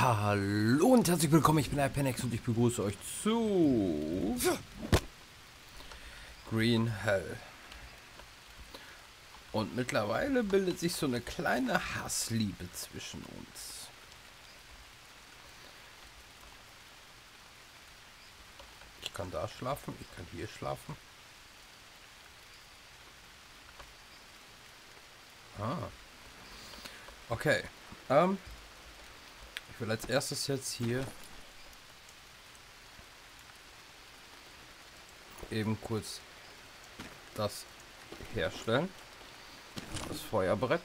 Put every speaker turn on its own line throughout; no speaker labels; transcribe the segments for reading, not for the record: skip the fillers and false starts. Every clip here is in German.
Hallo und herzlich willkommen, ich bin der Penex und ich begrüße euch zu Green Hell. Und mittlerweile bildet sich so eine kleine Hassliebe zwischen uns. Ich kann da schlafen, ich kann hier schlafen. Ah. Okay. Ich will als erstes jetzt hier eben kurz das herstellen. Das Feuerbrett.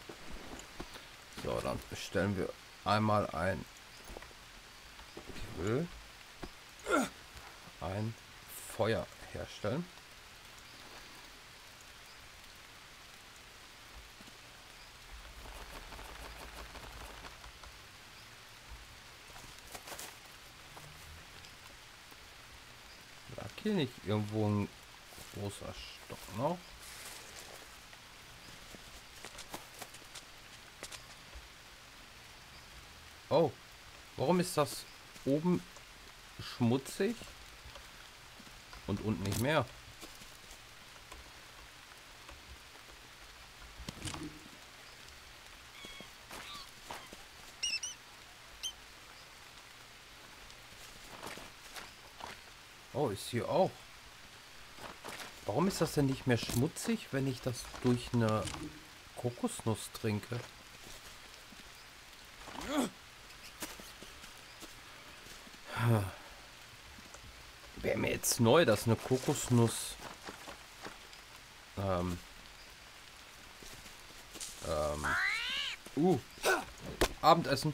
So, dann bestellen wir einmal ein. Ich will ein Feuer herstellen. Lag hier nicht irgendwo ein großer Stock noch? Oh, warum ist das oben schmutzig und unten nicht mehr? Oh, ist hier auch. Warum ist das denn nicht mehr schmutzig, wenn ich das durch eine Kokosnuss trinke? Wäre mir jetzt neu, dass eine Kokosnuss ähm, Abendessen.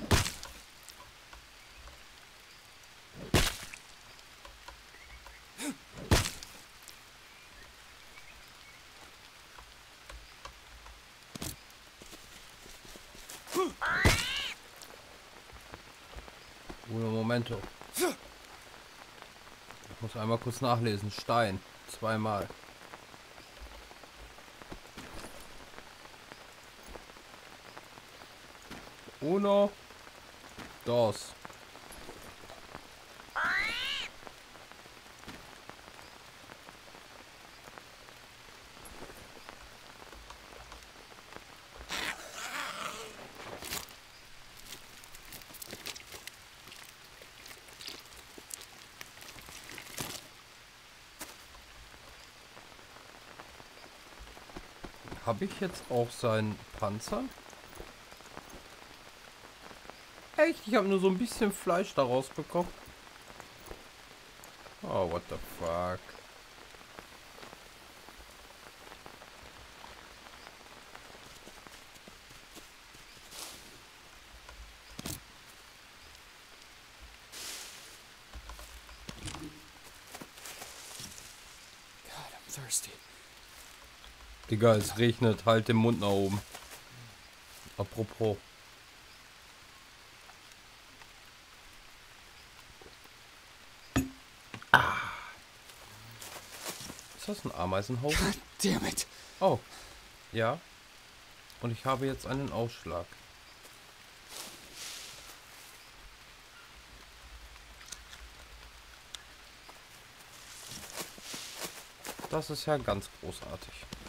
Uno momento. Ich muss einmal kurz nachlesen. Stein. Zweimal. Uno. Dos. Habe ich jetzt auch seinen Panzer? Echt? Ich habe nur so ein bisschen Fleisch daraus bekommen. Oh, what the fuck.
God, I'm thirsty.
Digga, es regnet. Halt den Mund nach oben. Apropos. Ist das ein Ameisenhaufen?
God damn it.
Oh. Ja. Und ich habe jetzt einen Ausschlag. Das ist ja ganz großartig.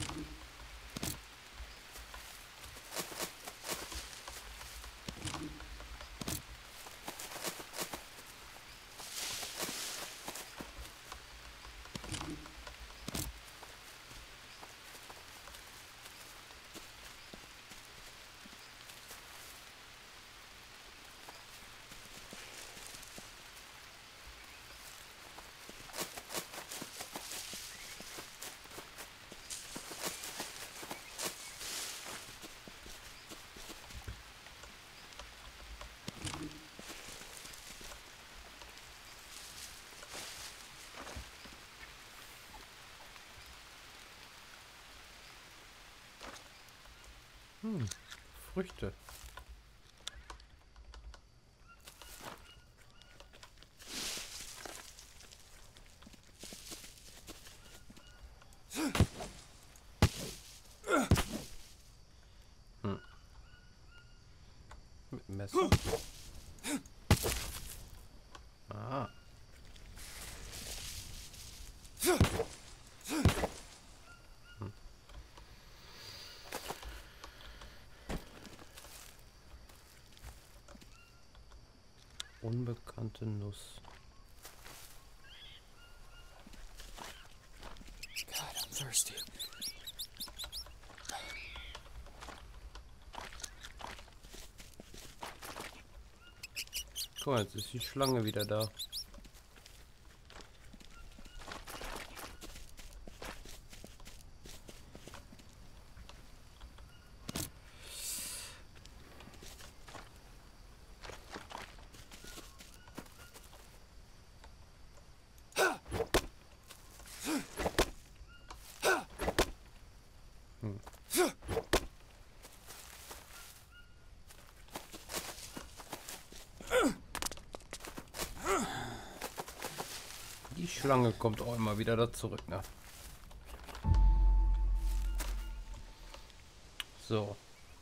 Früchte. Mit dem Messer. Unbekannte Nuss.
God, I'm thirsty.
Guck mal, jetzt ist die Schlange wieder da. Die Schlange kommt auch immer wieder da zurück, ne? So.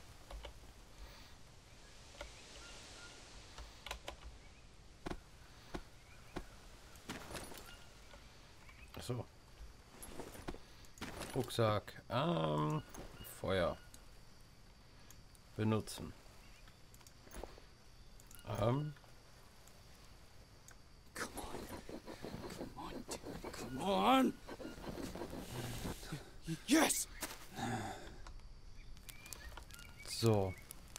So. Rucksack. Feuer. Benutzen.
Come on. Come on, dude. Come on. Yes!
So.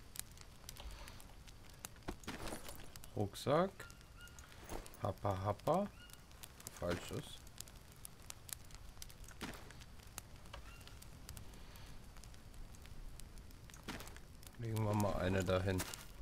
Rucksack. Happa, happa. Falsches. Legen wir mal eine dahin.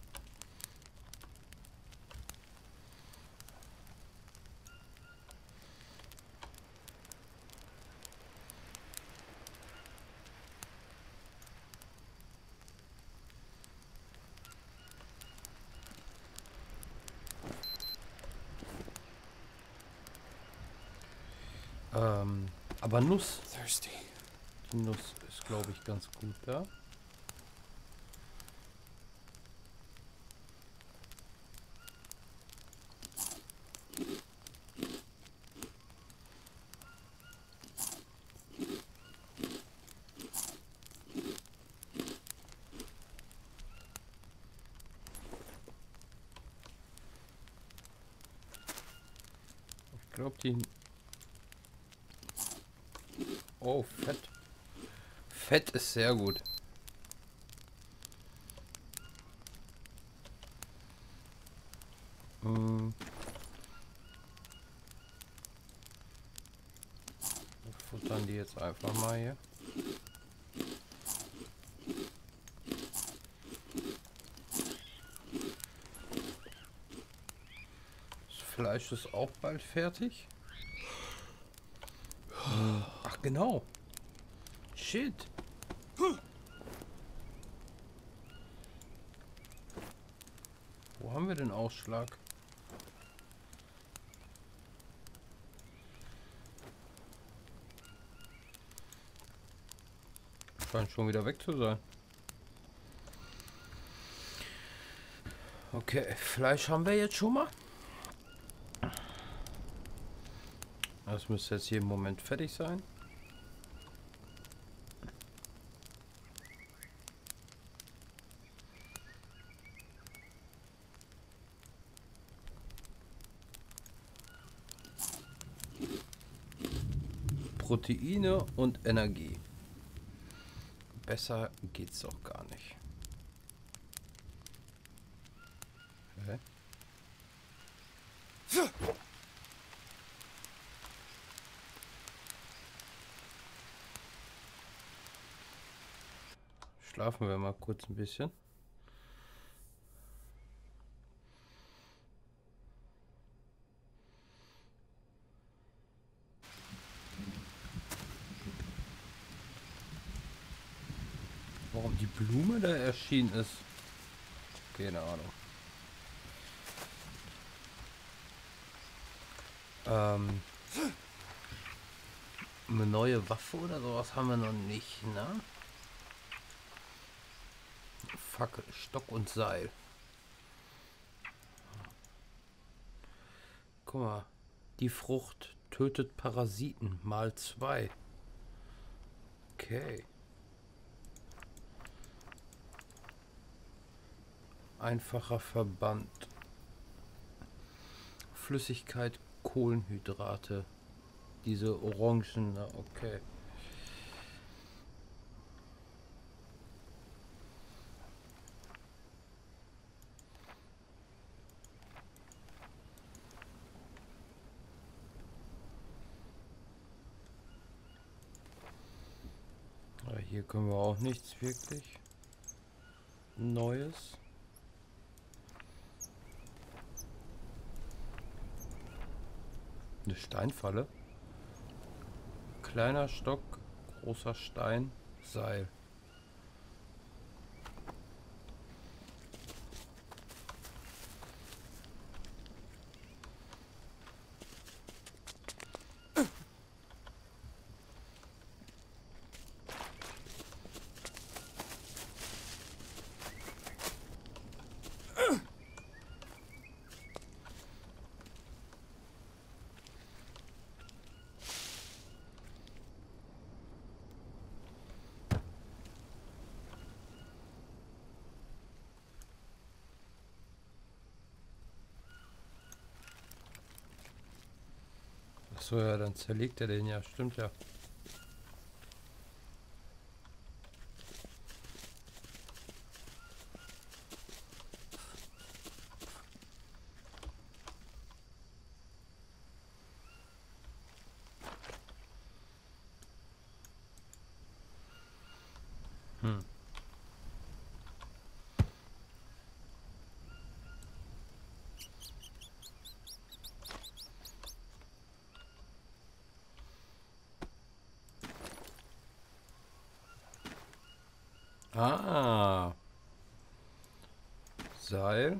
Aber Nuss.
Thirsty.
Die Nuss ist, glaube ich, ganz gut, ja? Ich glaube, die... Oh, Fett. Fett ist sehr gut. Wir futtern die jetzt einfach mal hier. Das Fleisch ist auch bald fertig. Ach genau. Shit. Wo haben wir den Ausschlag? Scheint schon wieder weg zu sein. Okay, Fleisch haben wir jetzt schon mal. Das müsste jetzt hier im Moment fertig sein. Proteine und Energie. Besser geht's doch gar nicht. Okay. Schlafen wir mal kurz ein bisschen. Warum die Blume da erschienen ist? Keine Ahnung. Eine neue Waffe oder sowas haben wir noch nicht, ne? Fackel, Stock und Seil. Guck mal, die Frucht tötet Parasiten mal 2. Okay. Einfacher Verband. Flüssigkeit Kohlenhydrate. Diese Orangen, okay. Aber hier können wir auch nichts wirklich Neues. Eine Steinfalle. Kleiner Stock, großer Stein, Seil. Achso, ja, dann zerlegt er den ja, stimmt ja. Hm. Ah. Seil.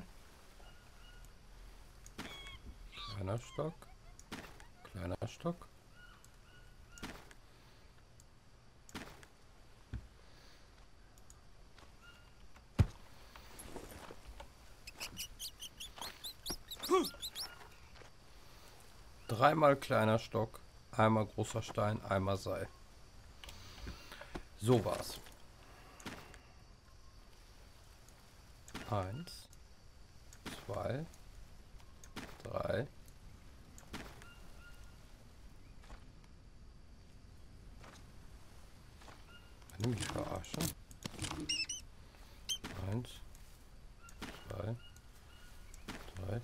Kleiner Stock. Kleiner Stock. Dreimal kleiner Stock, einmal großer Stein, einmal Seil. So war's. 1, 2, 3. Kann ich mich verarschen? 1, 2, 3.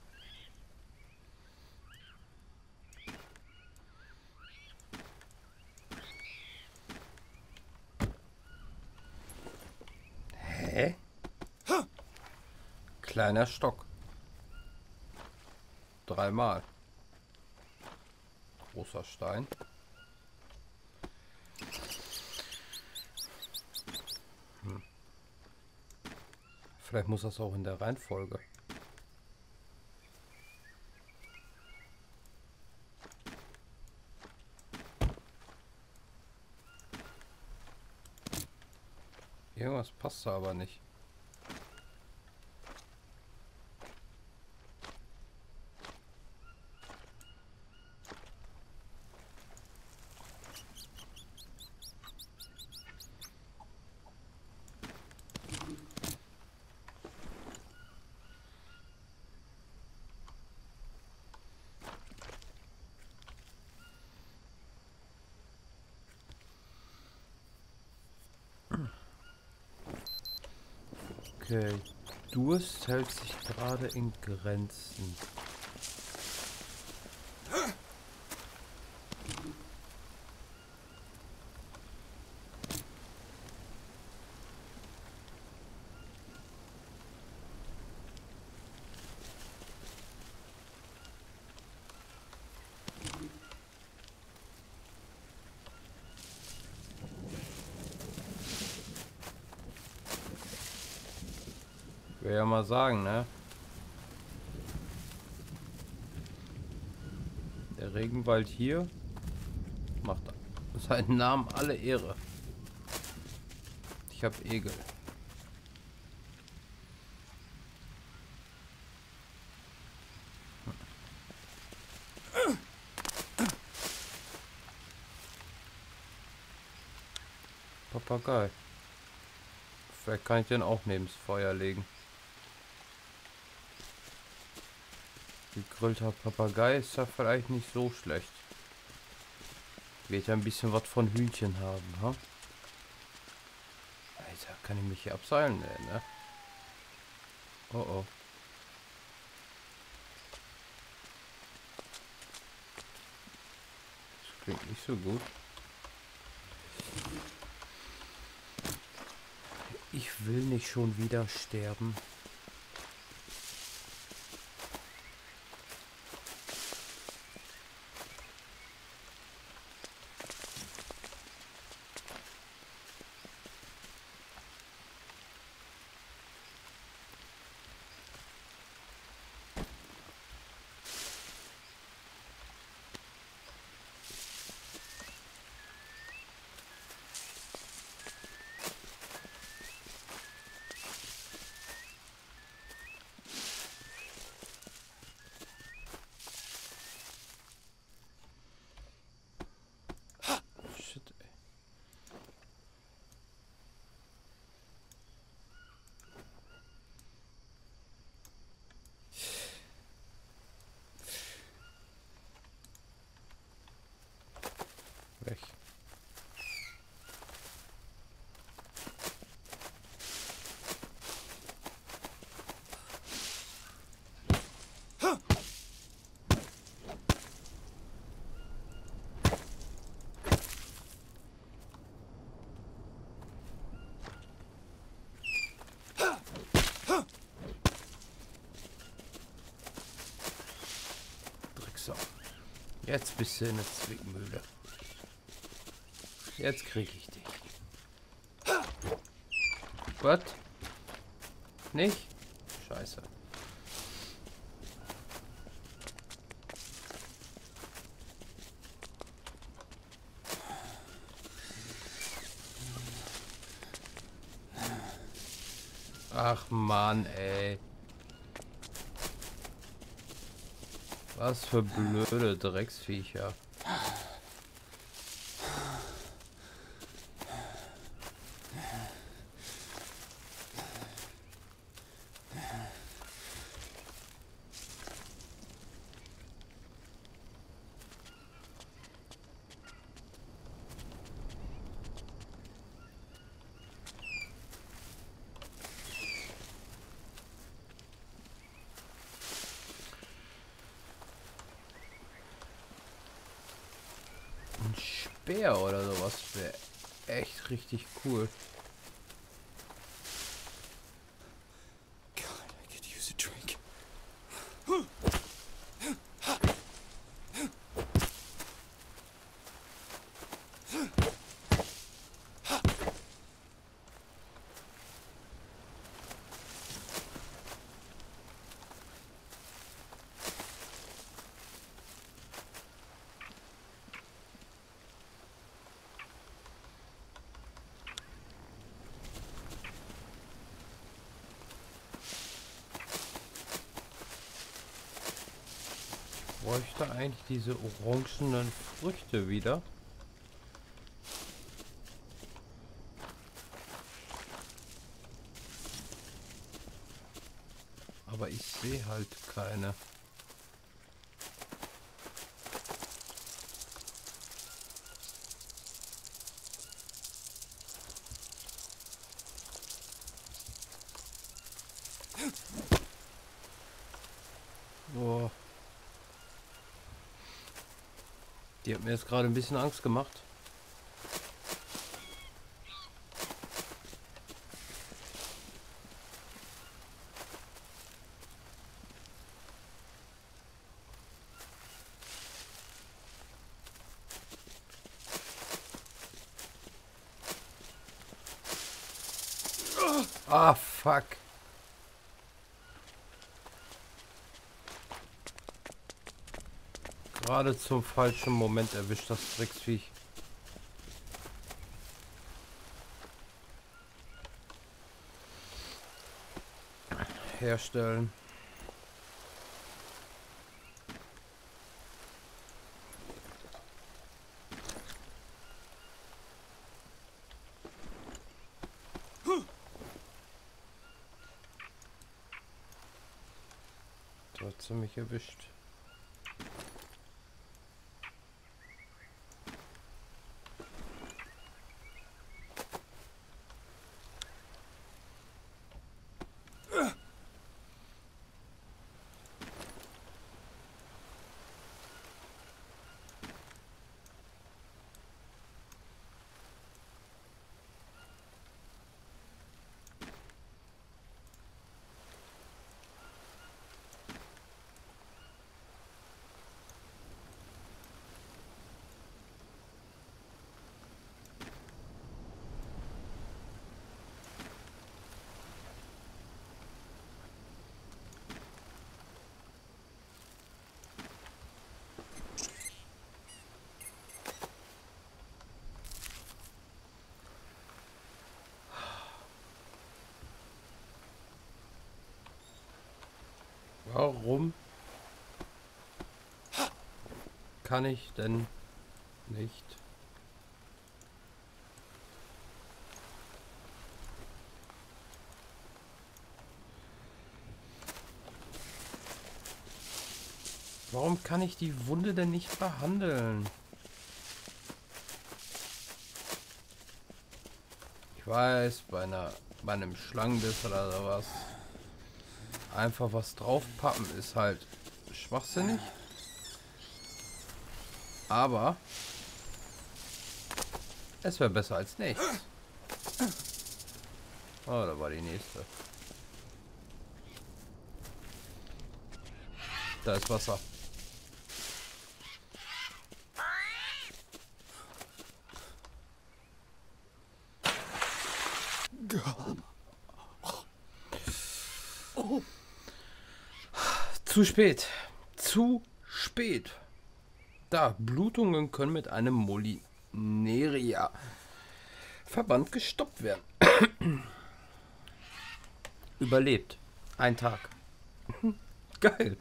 Hä? Kleiner Stock. Dreimal. Großer Stein. Vielleicht muss das auch in der Reihenfolge. Irgendwas passt da aber nicht. Okay, Durst hält sich gerade in Grenzen. Will ja mal sagen, ne? Der Regenwald hier macht seinen Namen alle Ehre. Ich habe Egel. Papagei. Vielleicht kann ich den auch neben das Feuer legen. Wie gegrillter Papagei ist ja vielleicht nicht so schlecht. Wird ja ein bisschen was von Hühnchen haben, ha? Alter, kann ich mich hier abseilen? Nee, ne? Oh oh. Das klingt nicht so gut. Ich will nicht schon wieder sterben. Shit, ey. Weg. Drecksau. Jetzt bist du in der Zwickmühle. Jetzt krieg ich dich. Was? Nicht? Scheiße. Ach Mann, ey. Was für blöde Drecksviecher. Ein Speer oder sowas wäre echt richtig cool.
God, I could use a drink.
Bräuchte eigentlich diese orangenen Früchte wieder. Aber ich sehe halt keine. Oh. Die hat mir jetzt gerade ein bisschen Angst gemacht. Ah, fuck. Gerade zum falschen Moment erwischt das Drecksviech. Herstellen. Da hat sie mich erwischt. Warum kann ich denn nicht? Warum kann ich die Wunde denn nicht behandeln? Ich weiß, bei einem Schlangenbiss oder sowas einfach was draufpappen ist halt schwachsinnig. Aber es wäre besser als nichts. Oh, da war die nächste. Da ist Wasser. Zu spät. Zu spät. Da, Blutungen können mit einem Molineria-Verband gestoppt werden. Überlebt. Ein Tag. Geil.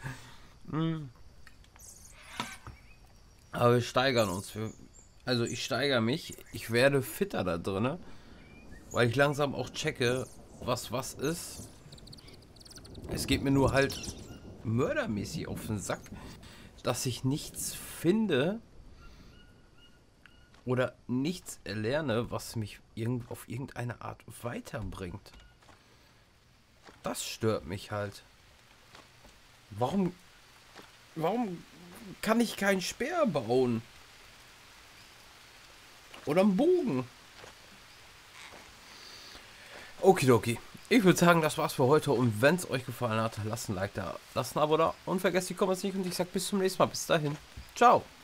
Aber wir steigern uns. Also ich steigere mich. Ich werde fitter da drinne, weil ich langsam auch checke, was ist. Es geht mir nur halt mördermäßig auf den Sack, dass ich nichts finde oder nichts erlerne, was mich auf irgendeine Art weiterbringt. Das stört mich halt. Warum kann ich keinen Speer bauen? Oder einen Bogen? Okidoki. Ich würde sagen, das war's für heute. Und wenn es euch gefallen hat, lasst ein Like da, lasst ein Abo da und vergesst die Comments nicht. Und ich sag bis zum nächsten Mal. Bis dahin. Ciao.